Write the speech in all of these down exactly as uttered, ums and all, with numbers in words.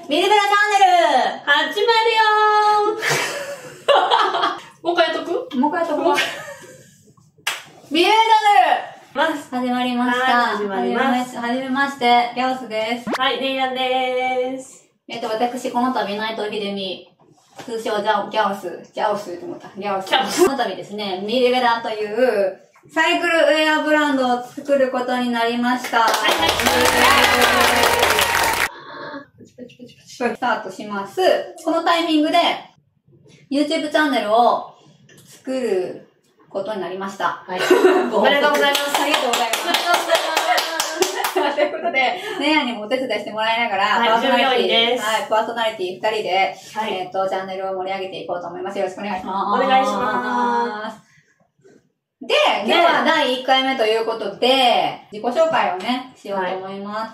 ビルベラチャンネル始まるよーもう一回やっとくもう一回やっとこう。ビルベラチャンネル始まりました。 はい始まります。 はじめまして、ギャオスです。 はい、レイヤンでーす。 えっと、私、この度、内藤秀美、通称ジャオ、ギャオス、ジャオスと思った。ギャオス。この度ですね、ミルベラという、サイクルウェアブランドを作ることになりました。はいはい。スタートします。このタイミングで、YouTube チャンネルを作ることになりました。 はい。おめでとうございます。 ありがとうございます。ありがとうございます。ということで、ねやにもお手伝いしてもらいながら、 はい、 パーソナリティ、 です。 はい、パーソナリティふたりで、 はい、 えっと、チャンネルを盛り上げていこうと思います。よろしくお願いします。 お願いします。 で、今日はだいいっかいめということで、自己紹介をね、しようと思います。はい、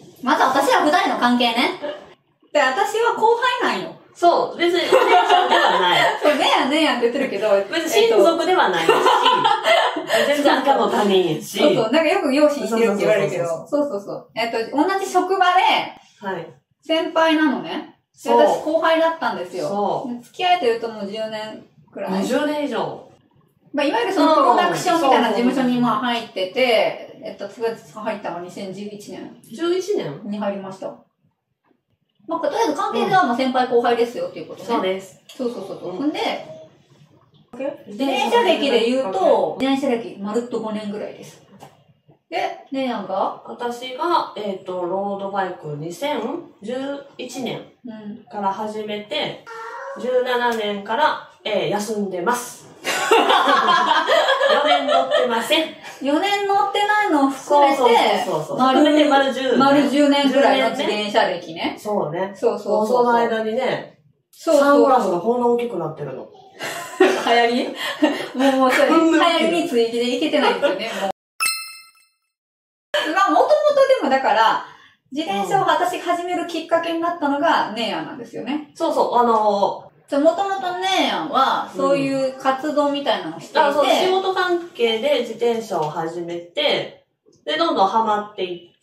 まず私らふたりの関係ね。で、私は後輩なんよ。 そう、別にお姉ちゃんではない。 そう、ねやねやって言ってるけど、 別に親族ではないし、全然赤の他人やし。 そうそう、なんかよく養子にしてるって言われるけど、そうそうそう。えっと、同じ職場で、 はい。 先輩なのね。で、私後輩だったんですよ。 そう。 付き合いというともうじゅうねんくらい。 にじゅうねん以上。 まあ、いわゆるそのプロダクションみたいな事務所にまあ入ってて、えっと、次入ったのはにせんじゅういちねん。 じゅういちねんに入りました。まあ、とりあえず関係ではまあ先輩後輩ですよっていうことね。 そうです。 そうそうそう。ほんで、自転車歴で言うと、自転車歴まるっとごねんぐらいです。で、ねえやんが私が、えっと、ロードバイクにせんじゅういちねんから始めて、じゅうななねんから、えー、休んでます。よねん乗ってません。 よねん乗ってないのを含めて、 そうそうそうそう。含めて丸じゅうねん。 丸じゅうねんぐらいの自転車歴ね。 そうね。 そうそうそう。その間にね、 そうそうサングラスがこんな大きくなってるの。 流行りもう、もうそれ、流行りについていけてないんですよね、もう。まあ、もともとでもだから、自転車を私始めるきっかけになったのが、ねえやんなんですよね。 そうそう、あのー、もともとねえやんは、そういう活動みたいなのをしていて、うん、あ、そう、 仕事関係で自転車を始めて、で、どんどんハマっていって、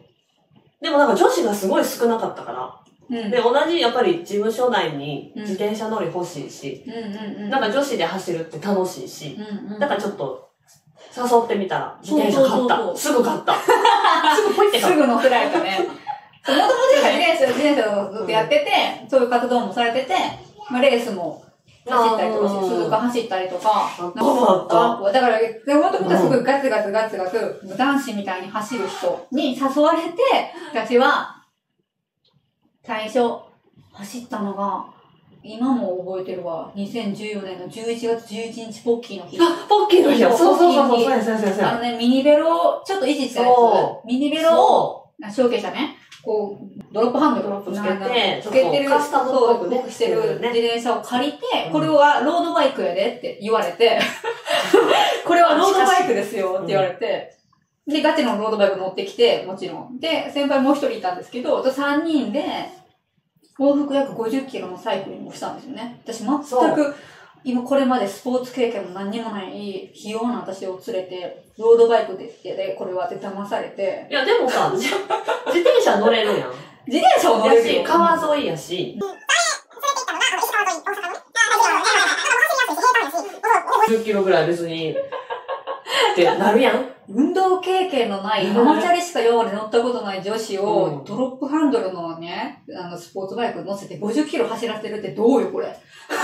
でもなんか女子がすごい少なかったから、うん、で、同じやっぱり事務所内に自転車乗り欲しいし、うんうんうん、なんか女子で走るって楽しいし、うんうん、だからちょっと誘ってみたら自転車買った。そうそうそうそうすぐ買った。すぐポイって買った。 すぐ乗せられたね。もともと自転車、自転車をずっとやってて、うん、そういう活動もされてて、まあ、レースも走ったりとかして、鈴鹿走ったりとか、なんかだから、もともとすごいガツガツガツガツ、男子みたいに走る人に誘われて、私は、最初、走ったのが、今も覚えてるわ。にせんじゅうよねんのじゅういちがつじゅういちにちポッキーの日。 あ、ポッキーの日そうそうそうそう、そうそうそうそう。 あのね、ミニベロ、ちょっと維持したやつ。ミニベロを、小径車ね、こう、ドロップハンドドロップつけて、つけてる、 カスタムっぽくね、 してる自転車を借りて、これはロードバイクやでって言われて、これはロードバイクですよって言われて、で、ガチのロードバイク乗ってきて、もちろん。で、先輩もう一人いたんですけど、あとさんにんで、往復約ごじゅっキロのサイクリングをしたんですよね。私全く、今これまでスポーツ経験も何にもない器用な私を連れて、ロードバイクで、で、これはって騙されて。 いや、でもさ、自転車乗れるやん。 自転車を乗れるよ。 川沿いやし。じゅっキロぐらい別に、ってなるやん。 運動経験のない、ママチャリしか用に乗ったことない女子を、ドロップハンドルのね、あの、スポーツバイク乗せてごじゅっキロ走らせるってどうよ、これ。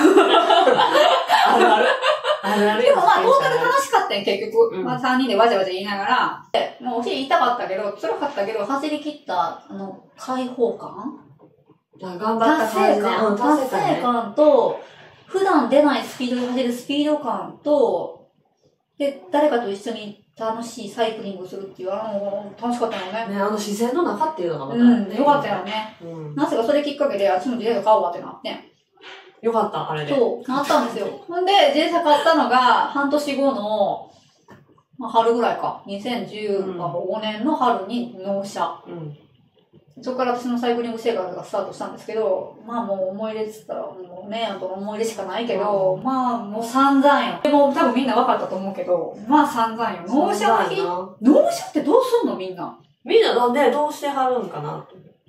あるある。あるある。 でもまあ、動画で楽しかったよ、結局。うん、まあ、さんにんでわちゃわちゃ言いながら。もうお尻痛かったけど、辛かったけど、走り切った、あの、解放感頑張った感じ、ね、 達成感と、普段出ないスピードで走るスピード感と、で、誰かと一緒に楽しいサイクリングするっていう、あの、楽しかったよね。 ね、あの自然の中っていうのがまた、 ね。うん、よかったよね。 うん。 なぜかそれきっかけで、私も自転車買おうわってなって。 よかった、あれで。 そう、なったんですよ。ほんで、自転車買ったのが、半年後の、まあ、春ぐらいか。にせんじゅうごねんの春に納車。うん。そこから私のサイクリング生活がスタートしたんですけど、まあもう思い出って言ったら、もうねやんとの思い出しかないけど、うん、まあもう散々よ。でも多分みんな分かったと思うけど、まあ散々よ。納車の日納車ってどうすんのみんな。 みんななんでどうしてはるんかなと。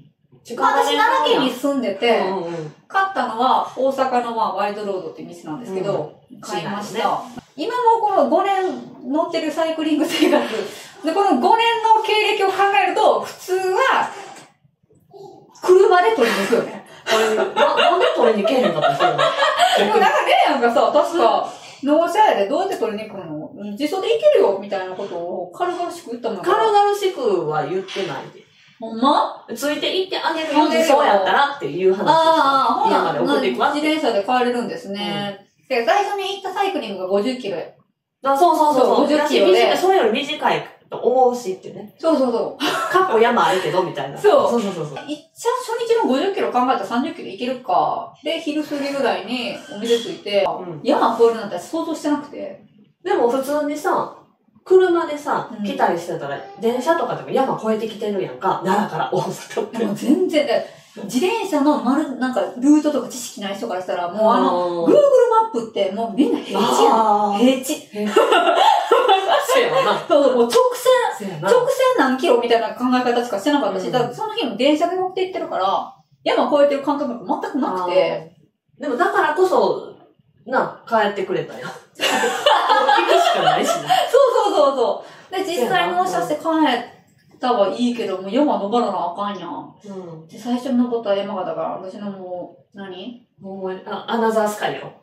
まあ私奈良県に住んでて、 うんうん、 買ったのは大阪のまあワイドロードっていう店なんですけど、うん、買いました。ね、今もこのごねん乗ってるサイクリング生活、で、このごねんの経歴を考えると、普通は、車で取りに行くよね。 な、なんで取りに行けへんかったんですか？ でもなんかね、なんかさ、確か、納車やでどうやって取りに行くの？自走で行けるよみたいなことを軽々しく言ったもん。 軽々しくは言ってないで。 ほんま？ ついて行ってあげるよ、自走やったらっていう話でした。 ああ、ほ家まで送っていくわ。 自転車で帰れるんですね。うん、で、最初に行ったサイクリングがごじゅっキロや。 あ、そうそうそう。 ごじゅっキロで。 それより短いと思うしってね。 そうそうそう。 過去山あるけど、みたいな。 そう。 そうそうそうそう。 一応初日のごじゅっキロ考えたらさんじゅっキロ行けるか。で、昼過ぎぐらいにお店着いて、うん、山越えるなんて想像してなくて。 でも普通にさ、車でさ、来たりしてたら、うん、電車とかでも山越えてきてるやんか。奈良から大阪って。 でも全然、自転車の丸、なんか、ルートとか知識ない人からしたら、もうあの、Google マップってもうみんな平地やん。平地。 そうやな。 そうそう、もう直線、直線何キロみたいな考え方しかしてなかったし、うん、だからその日も電車で乗って行ってるから、山越えてる感覚が全くなくて。 でもだからこそ、な、帰ってくれたよ。行くしかないしな。 そうそうそうそう。で、実際納車して帰ったはいいけど、もう山登らなあかんやん。うん。で、最初に登った山がだから、私のもう、何もう、あ、アナザースカイよ。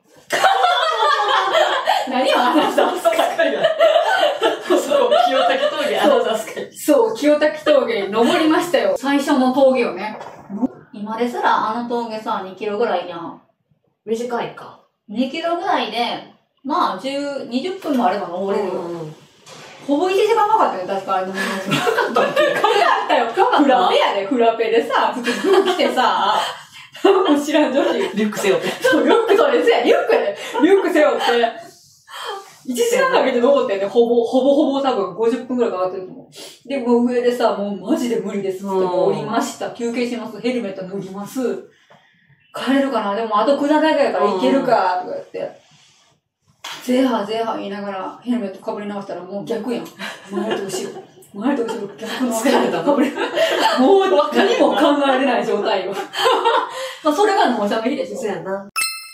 何よ、アナザースカイよ。 そう、清滝峠、アナザースカイ。 そう、清滝峠に登りましたよ。最初の峠をね。今ですらあの峠さ、にキロぐらいやん。 短いか。 にキロぐらいで、まあ、じゅう、にじゅっぷんもあれば登れるよ。うんうん、ほぼいちじかんかかったよ、確かあれの。かかったよ。フラペやで、フラペでさ、普通に来てさ、もう知らん女子。 リュック背負って。 そう、リュックそうですや、リュックで、リュック背負って、いちじかんかけて登ってね、ほぼ、ほぼほぼ多分ごじゅっぷんくらいかかってると思う。で、もう上でさ、もうマジで無理ですって降りました。休憩します。ヘルメット脱ぎます。帰れるかなでもあと下りだけやから行けるかとか言って。ゼーハーゼーハー言いながらヘルメットかぶり直したらもう逆やん。前と後ろ。前と後ろ逆のヘルメットかぶり。もう何も考えれない状態よ。まあそれが納車の日でしょ。 そうやな。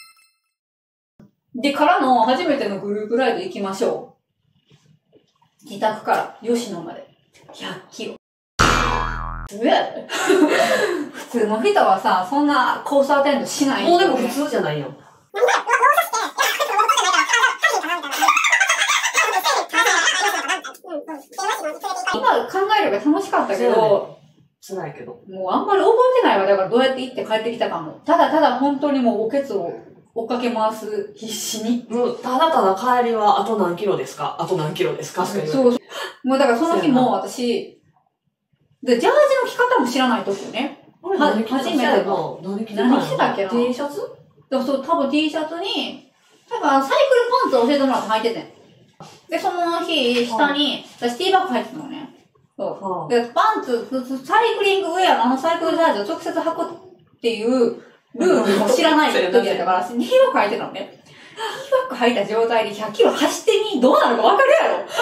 で、からの初めてのグループライド行きましょう。自宅から吉野まで。ひゃっキロ。普通やで。普通の人はさ、そんなコースアテンドしない、 ね。もうでも普通じゃないよ。 今考えれば楽しかったけど、 辛いけど。 もうあんまり覚えてないわ。だからどうやって行って帰ってきたかも。ただただ本当にもうおけつを追っかけ回す必死に。 もうただただ帰りはあと何キロですかあと何キロですかしか言う。 そう。もうだからその日も私、で、ジャージの着方も知らない時よね。は、初めての。何着てたっけな ?T シャツでもそう、多分 T シャツに、多分サイクルパンツを教えてもらって履いてて。で、その日、下に、私ティーバッグ入ってたのね。そう。で、パンツ、サイクリングウェアのあのサイクルジャージを直接履くっていうルールも知らない時やったから、ティーバッグ履いてたのね。ティーバッグ履いた状態でひゃっキロ走ってみ、どうなるか分かるやろ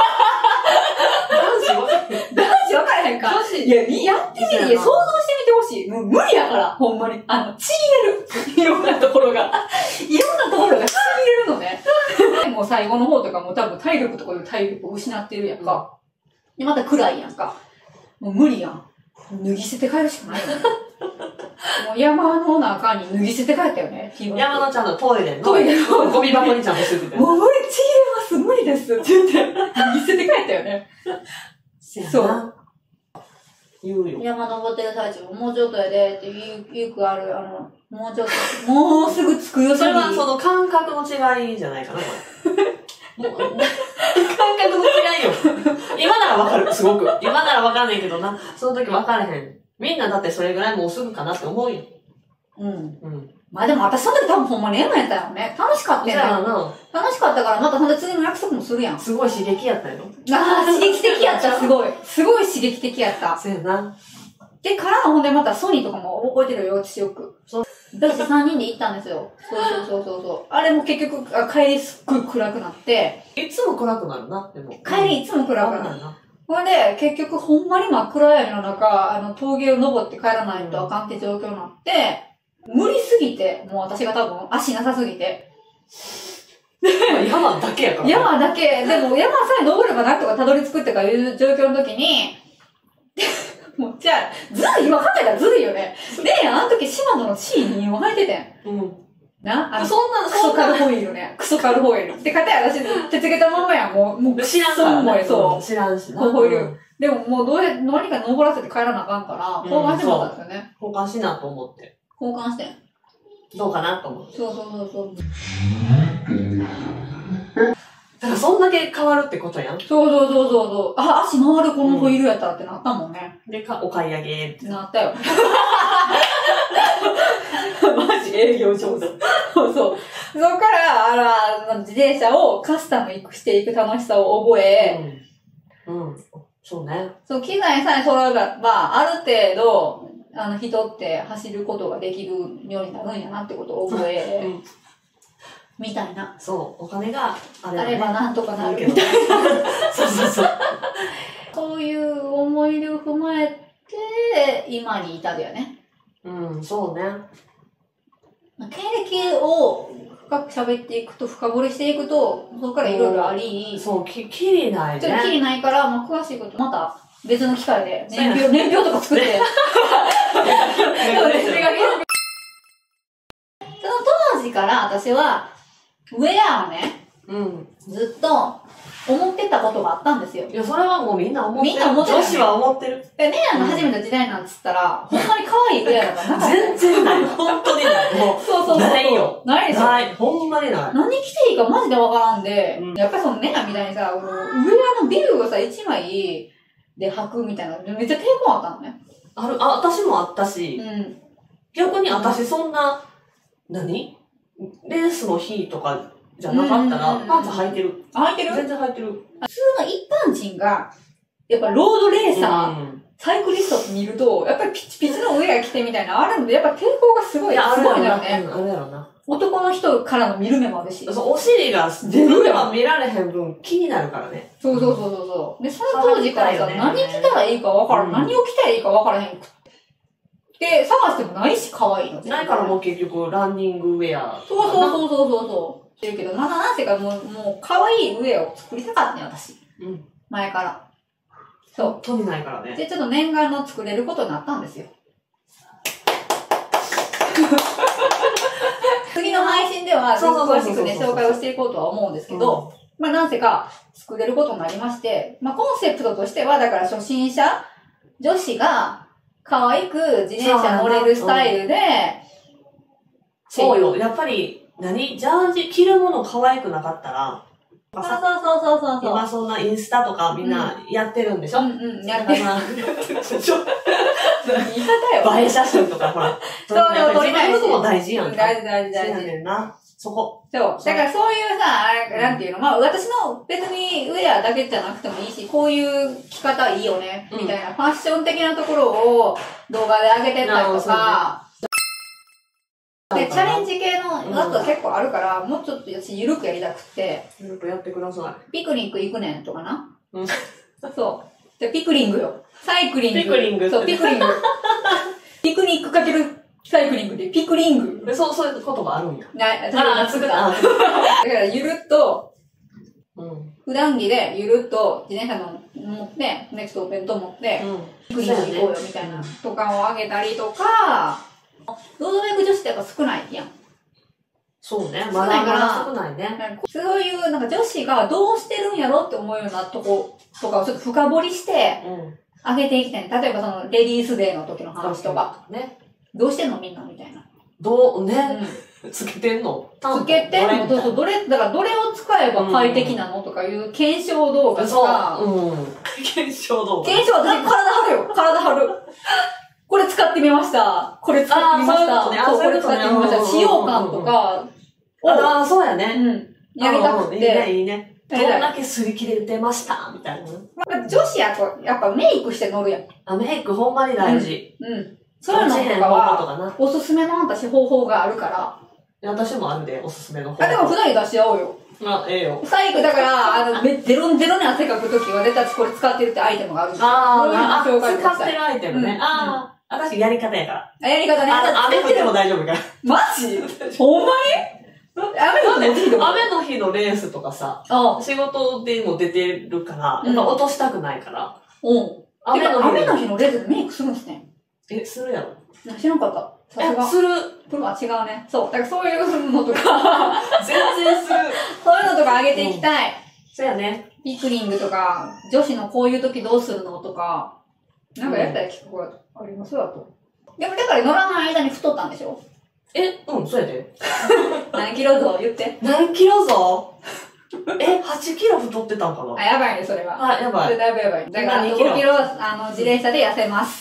男子分かる男子分からへんかいや、やってみて、想像してみてほしい。もう無理やから、ほんまに。あの、ちぎれる。いろんなところが。いろんなところがちぎれるのね。もう最後の方とかも多分体力とかいう体力を失ってるやんか。で、また暗いやんか。もう無理やん。脱ぎ捨てて帰るしかないよね。もう山の中に脱ぎ捨てて帰ったよね。 山のちゃんのトイレの。 トイレの。 ゴミ箱にちゃんとしてて。 もう無理、ちぎれます、無理ですって言って、脱ぎ捨てて帰ったよね。そう。 言うよ。 山登ってる最中、もうちょっとやでってよくある、あの、もうちょっと、もうすぐ着くよ。 それはその感覚の違いじゃないかな、これ。もう、感覚の違いよ。今ならわかる、すごく。今ならわかんないけどな。その時わからへん。みんなだってそれぐらいもうすぐかなって思うよ。 うん。うん。まあでも私その時多分ほんまにエマやったよね。楽しかったよね。楽しかったからまたほんで次の約束もするやん。 すごい刺激やったよ。 ああ、刺激的やった、すごい。すごい刺激的やった。 そうやな。 で、からのほんでまたソニーとかも覚えてるよ、私よく。そう。私さんにんで行ったんですよ。そうそうそうそうそう。あれも結局、あ帰りすっごい暗くなって。 いつも暗くなるな、でも。 帰りいつも暗くなる。 ほんで、結局ほんまに真っ暗闇の中、あの、峠を登って帰らないとあかんって状況になって、無理すぎて、もう私が多分足なさすぎて。 山だけやから、ね。 山だけ、でも山さえ登ればなんとかたどり着くってかいう状況の時に、もう、じゃあ、ずるい、今考えたらずるいよね。で、あの時、島野の シーに を履いててん。うん。なあの、 そんな、 クソカルホイールね。クソカルホイール。で、かたや私、手つけたままやん。もう、もう、 知らんからね。 そう。 知らんしな。 ホイール。でも、もう、どうや、何か登らせて帰らなあかんから、交換してもらったんですよね。 交換しなと思って。 交換してん。 どうかなと思って。 そうそうそうそう。 だからそんだけ変わるってことやん。 そうそうそうそう。あ、足回るこのホイールやったらってなったもんね。 で、か、お買い上げって。 なったよ。 マジ営業上手。 そうそう。そこから、あの、自転車をカスタムしていく楽しさを覚え、 うん。うん。そうね。 そう、機材さえ揃えば、まあ、ある程度、あの、人って走ることができるようになるんやなってことを覚え、うん、みたいな。 そう、お金があれば、ね、 あればなんとかなるみたいな。 そうそうそう。 そういう思い出を踏まえて、今に至るよね。 うん、そうね。 経歴を深く喋っていくと、深掘りしていくと、そこからいろいろあり。 そう、き、きりないね。 ちょっときりないから、まあ、詳しいこと、また別の機会で、年表、年表とか作って。そうですね。その当時から私は、ウェアをね、うん、ずっと思ってたことがあったんですよ。 いや、それはもうみんな思ってる。 みんな思ってる、 ね。女子は思ってる。 で、ねあの、初めて時代なんつったら、ほんまに可愛いウェアだからな。 全然ない。本当にない。もう、 そうそうそう。 ないよ。 ないでしょ。 ない。ほんまにない。 何着ていいかマジでわからんで、うん、やっぱりそのねあみたいにさ、ウェアのビルをさ、一枚で履くみたいな、めっちゃ抵抗あったのね。 ある、あ、私もあったし、うん、逆に私そんな、何レースの日とかじゃなかったら、パンツ履いてる。 履いてる全然履いてる。 普通の一般人が、やっぱロードレーサー、うん、サイクリストって見ると、やっぱりピチピチのウェア着てみたいな、あるので、やっぱ抵抗がすごい、すごいんだよね。 あれやろな。 男の人からの見る目もあるし。 そう、お尻が自分では見られへん分気になるからね。 そうそうそうそう。で、その当時からさ、何着たらいいか分からん、うん、何を着たらいいか分からへんくで、探してもないし、可愛いの。 ないからもう結局、ランニングウェア。 そうそうそうそうそうそう。してるけど、なんかなんせかもう、もう可愛いウェアを作りたかったね、私。うん。前から。そう。 本当にないからね。 で、ちょっと念願の作れることになったんですよ。次の配信では、詳しくね、紹介をしていこうとは思うんですけど、うん、まあ、なんせか作れることになりまして、まあ、コンセプトとしては、だから初心者女子が可愛く自転車乗れるスタイルで、 そうよ。やっぱり、何ジャージ着るもの可愛くなかったら、 そうそうそうそうそう。 今そんなインスタとかみんなやってるんでしょ、うん、うんうん、やってる。やってるでしょ言い方よ。映え写真とか、ほら。 そうそう、撮りたいことも大事やんか。 大事大事大事。 そうやねんな。そこ。 そう。だからそういうさ、なんていうの、まあ私の別にウェアだけじゃなくてもいいし、こういう着方いいよね、みたいな、ファッション的なところを動画で上げてったりとか、で、チャレンジ系のやつは結構あるから、もうちょっと私ゆるくやりたくて。 ゆるくやってください。ピクニック行くねんとかな。うん。そう。じゃピクリングよ。サイクリング。 ピクリング。 そう、ピクリング。ピクニックかけるサイクリングで、ピクリング。 そう、そういう言葉あるんや。 ない、ああ、作った。だからゆるっと、うん、普段着でゆるっと自転車の持って、ネクストお弁当持って、うん、ピクニック行こうよみたいなとかをあげたりとか、ロードバイク女子ってやっぱ少ないやん。 そうね。まだまだ少ないね。 そういう、なんか女子がどうしてるんやろって思うようなとことかをちょっと深掘りして、上げていきたい。例えばその、レディースデーの時の話とか。ね。どうしてんのみんなみたいな。 どう、ね。うん、つけてんのつけてんのそうそう、どれ、だからどれを使えば快適なのとかいう検証動画とか。 そう。うん。検証動画。 検証、私体張るよ。体張る。これ使ってみました。これ使ってみました。そう、これ使ってみました。使用感とか。 ああ、そうやね。 うん。やりたくて。 いいね、いいね。どんだけ擦り切れてましたみたいな。 女子やと、やっぱメイクして乗るやん。 あ、メイクほんまに大事。 うん。そういうのとかは、おすすめの私方法があるから。 私もあるで、おすすめの方法。 あ、でも普段に出し合おうよ。 あ、ええよ。 最悪だから、あの、め、デロンデロに汗かくときは、絶対これ使ってるってアイテムがあるんですよ。 ああ、 そういうの紹介使ってるアイテムね。 うんああ、私やり方やから。 あ、やり方ね。 あ、雨降っても大丈夫から。 マジほんまに雨の日の雨の日のレースとかさ、仕事でも出てるから、やっぱ落としたくないから。 うん。雨の日雨の日のレースでメイクするんですね。 え、するやろ。 知らんかった。さすが。 する。 プロは違うね。そう。だからそういうのとか。 全然する。 そういうのとか上げていきたい。 そうやね。 ピクリングとか、女子のこういう時どうするのとか、なんかやったら聞くことありますよ、あと。でもだから乗らない間に太ったんでしょ？ え、うん、そうやで。 何キロ増言って。 何キロ増え、はちキロ太ってたんかな？ あ、やばいね、それは。 あ、やばい。 それだいぶやばい。だからあとごキロ、あの、自転車で痩せます。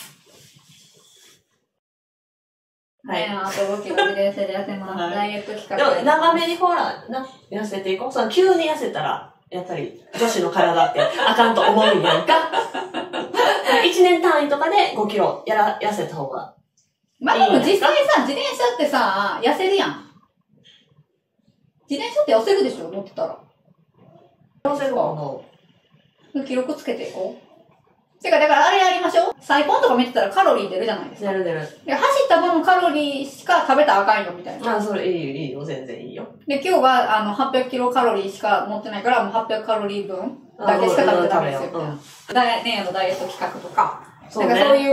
はい。あとごキロ自転車で痩せます。ダイエット企画。 でも、長めにほら、な、痩せていこう。その、急に痩せたら、やっぱり、女子の体ってあかんと思うんやんか。いちねん単位とかでごキロやら、痩せた方が。 まあ、でも実際さ、自転車ってさ、痩せるやん。自転車って痩せるでしょ乗ってたら。 痩せるかな？ 記録つけていこう。てか、だからあれやりましょう。サイコンとか見てたらカロリー出るじゃないですか。 出る出る。 で、走った分カロリーしか食べたらあかんよ、みたいな。 あ、それいいよ、いいよ、全然いいよ。 で、今日は、あの、はっぴゃくキロカロリーしか持ってないから、もうはっぴゃくカロリー分だけしか食べてダメですよ、みたいな。ダイエのダイエット企画とか。そうね。なんかそういう、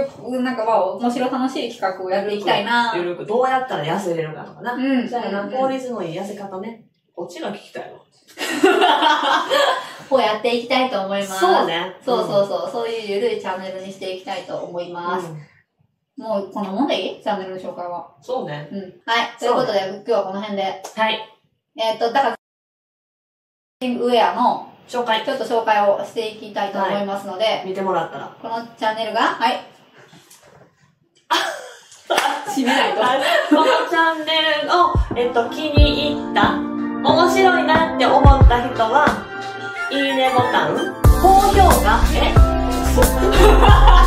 なんかまあ、面白楽しい企画をやっていきたいな。 ゆるく、どうやったら痩せれるかとかな。 うん。 そうやな、効率のいい痩せ方ね。こっちが聞きたいわ。 をやっていきたいと思います。 そうね。 そうそうそう。うん、そういうゆるいチャンネルにしていきたいと思います。うん、もう、このもんでいいチャンネルの紹介は。 そうね。 うん。はい。ということで、今日はこの辺で。 はい。 えっと、だから、ウェアの、 紹介。 ちょっと紹介をしていきたいと思いますので。はい、 見てもらったら。 このチャンネルが、はい。閉めないと。 このチャンネルを、えっと、気に入った、面白いなって思った人は、いいねボタン、高評価、え